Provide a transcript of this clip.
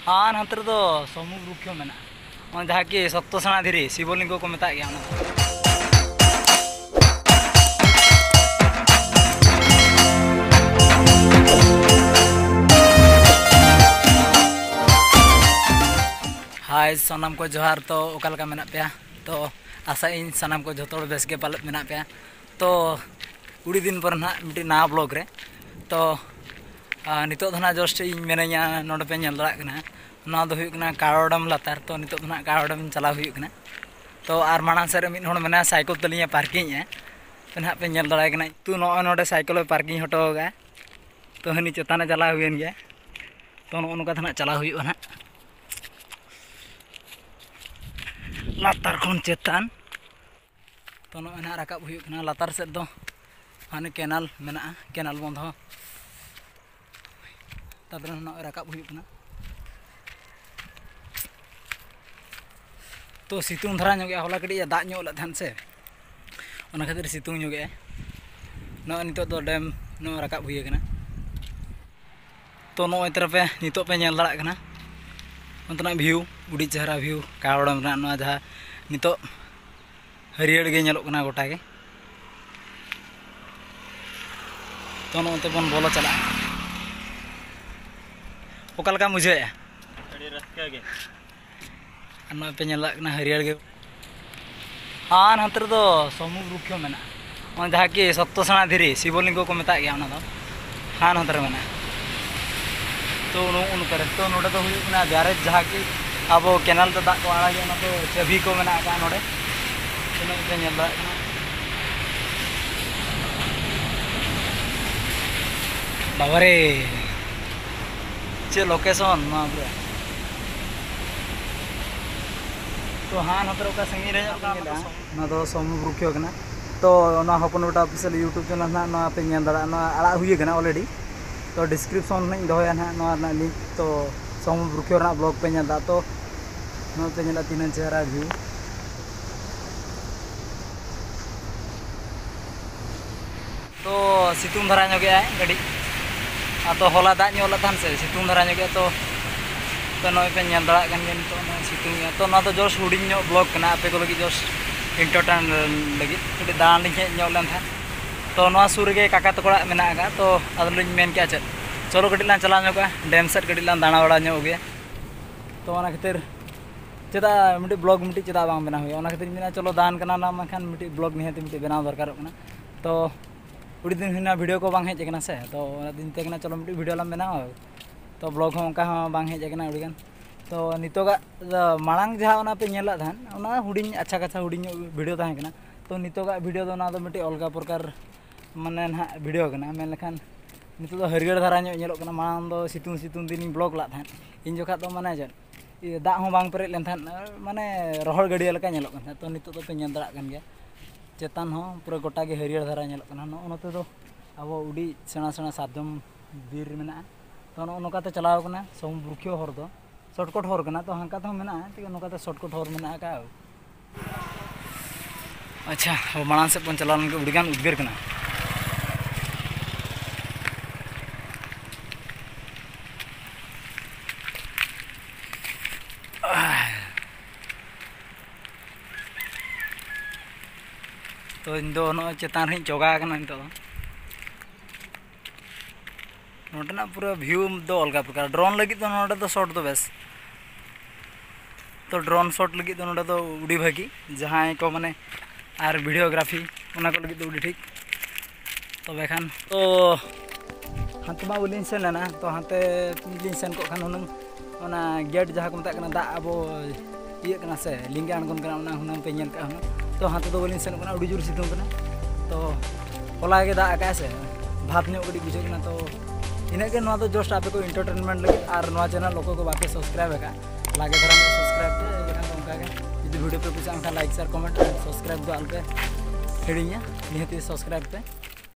हाँ नंतर दो समूह रुख्य मेना जहाँ कि सप्तसेना धीरे शिवलिंग को मेता गया हाय सनाम को जोहार तो ओकालका मेना पे तो आशा इन सनाम को जो बेस के पालत मेना पे तो कुड़ी दिन पर ना मिट्टी ना ब्लॉग रे तो नितो ना जस्ट इन मेना नोडे पे नल दाड़ा कारोडम लातार तो नितो ना कारोडम चला हुई तो आर माना सर मिड हड़ मेना साइकिल तलिया पार्किंग तो ना पे नल दाड़ा तू नोडे साइकिल पार्किंग हटोगा तो हनी चेताने चला हुई गया तो नोका ना चला हुई ना लातार खन चेतान तो ना राकाब हुई लातार सेद दो हाने केनाल मेना केनाल बंध तापर राकाब हुई तो सितुंग धरा ᱧᱚᱜ होला कटी दाग ᱧᱚᱜ ᱞᱮᱫ ᱛᱟᱦᱮᱱ ᱥᱮ ᱚᱱᱟ ᱠᱷᱟᱹᱛᱤᱨ ᱥᱤᱛᱩᱝ ᱧᱚᱜᱮ ᱱᱚᱜᱼᱚᱭ ᱱᱤᱛᱚᱜ ᱫᱚ ᱰᱮᱢ ᱱᱚᱜᱼᱚᱭ ᱨᱟᱠᱟᱵ ᱦᱩᱭ ᱟᱠᱟᱱᱟ तो नॉय तरफ नितो पे नेल दाड़ा कना अंतना व्यू उड़ी चेहरा व्यू कावड़म ना जहाँ नितो हरियर गे नेलोग कना गोटा गे तो नोते बन बोलो चला ओकालका मुझे अड़ी रस्का गे नॉय पे नेल कना हरियर गे हाँ नंतर दो समूह रुख्य मेना जहाँ कि सप्तसेना धीरे शिवलिंग को मेता गया ना हाँ नंतर मेना तो उनकर तो नोडे तो हुई ब्यारेज जहाँ कि अब केनाल तो दाग को आड़ागे तो चाबी को मेना नोडे पे नेल दाड़ा बाबारे चे लोकेशन तो हाँ नतर ओका संगी रे ना तो समूह रुख्य तो ना हपन बेटा ऑफिशियल यूट्यूब चैनल ना पे नेल दाड़ा आड़ा हुई ऑलरेडी तो डिस्क्रिप्शन में दोया ना लिंक तो समूह रुख्य ब्लॉग पे नेल तो पे नेला तीन चेहरा व्यू तो सितुंग धरा ᱧᱚᱜᱮ गाड़ी तो होला दाग ᱧᱚᱜ ᱞᱮᱫ से सितुंग धरा ᱧᱚᱜᱮ तो नॉय पे नेल दाड़ा कन गे नितो सितुंग तो ना तो जस्ट हुडिंग ᱧᱚᱜ ब्लॉग कना आपे को लगी जस्ट इंटरटेन लगी कटी दान लिंग हेज ᱧᱚᱜ ᱞᱮᱱ थान तो नवा सुर गे काका तकोड़ा मेना आगा तो अदलिन मेन क्या चल चलो कटी लान चला ᱧᱚᱜᱟ डैम सेट कटी लान दाना बड़ा ᱧᱚᱜ गे तो ओना खातिर चेदा मिटी ब्लॉग मिटी चेदा बांग बना हुई ओना खातिर मेना चलो दान कना ना माखान मिटी ब्लॉग निहाती मिटी बनाव दरकार कना तो उड़ी दिन हिना वीडियो को बांग हेज कना से तो ओना दिन ते कना चलो मिटी वीडियो लाम बनाव तो ब्लॉग हों उनका बांग हेज कना उड़ीगान तो नितोगा मांग जहाँ ओना पे नेला थान ओना हुडिंग अच्छा कथा हुडिंग वीडियो ताहे कना तो नितोगा वीडियो दो ना तो मिटी अलगा प्रकार माने ना वीडियो कना मेन लेखान नितो तो हरियर धारा नेलो कना मांग दो सितुंग सितुंग दिन ब्लॉग ला थान इन जोखा तो माने जे दाग हों बांग पेरेज लेन थान माने रहड़ गड़िया लेका नेलो कना तो नितो तो पे नेल दाड़ा कन गया चेतान हों पूरा गोटा गे हरियर धारा नेलो कना नोते दो अब उड़ी सेना सेना सातजम बीर मेना तो नोकाते चलाव कना समूह रुख्य हर दो शॉर्टकट हर कना तो हांका तो मेना ठीक नोकाते शॉर्टकट हर मेना का अच्छा अब मांग से बन चला उड़ीगान उद्गार कना तो इन दो चेतान रही चोगा नितो नोडेना पूरा व्यू दो अलग प्रकार ड्रोन लगी तो नोडे तो शॉट तो बेस तो ड्रोन शॉट लगी तो नोडे तो उड़ी भागी जहाँ को माने आर वीडियोग्राफी उना को लगी तो उड़ी ठीक तो बेखान तो हाथे मा उलिन सेन लेना तो हाथे लिन सेन को खान हुनंग ओना गेट जहाँ को मता दा अब ये कना से लिंगे आणगोन कना ओना हुनंग पे नेल का तो हाथे तो उलिन सेन कना उड़ी जुर सितुंग कना तो होला के दा का से भात ᱧᱚᱜ गडी बुझे कना तो इना के नवा तो जस्ट आपे को एंटरटेनमेंट लगे और नवा चैनल लोगों को बापे सब्सक्राइब है लागे धरा सब्सक्राइब पे लेकिन तो उनका के यदि वीडियो पे कुछ आंखा लाइक शेयर कमेंट सब्सक्राइब दो अलपे हिड़िया निहती सब्सक्राइब पे